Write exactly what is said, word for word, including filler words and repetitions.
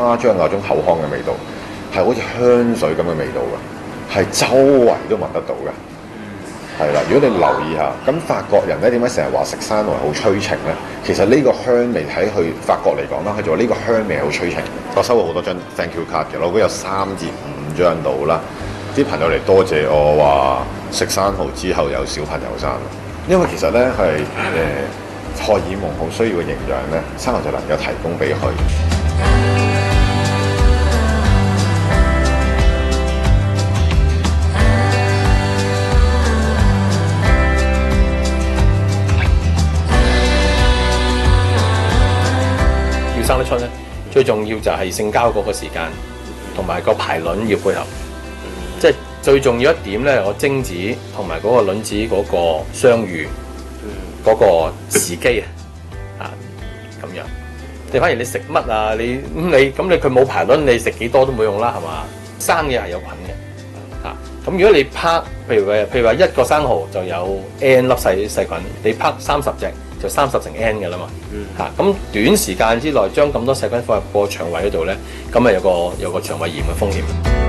誇張嗰種口腔嘅味道，係好似香水咁嘅味道㗎，係周圍都聞得到嘅。係啦，如果你留意下，咁法國人咧點解成日話食生蠔好催情咧？其實呢個香味喺佢法國嚟講啦，佢就話呢個香味好催情。我收過好多張 thank you card 嘅，我估有三至五張到啦。啲朋友嚟多謝我話食生蠔之後有小朋友生，因為其實咧係誒荷爾蒙好需要嘅營養咧，生蠔就能夠提供俾佢。 要生得出咧，最重要就係性交嗰個時間，同埋個排卵要配合。即係最重要一點咧，個精子同埋嗰個卵子嗰個相遇嗰個時機啊，啊咁樣。你反而你食乜啊？你你咁你佢冇排卵，你食幾多都冇用啦，係嘛？生嘅係有菌嘅，啊咁如果你拍，譬如話譬如話一個生蠔就有 N 粒細細菌，你拍三十隻就三十乘 N 嘅啦嘛，嚇咁、嗯啊、短時間之內將咁多細菌放入個腸胃嗰度咧，咁咪有個有個腸胃炎嘅風險。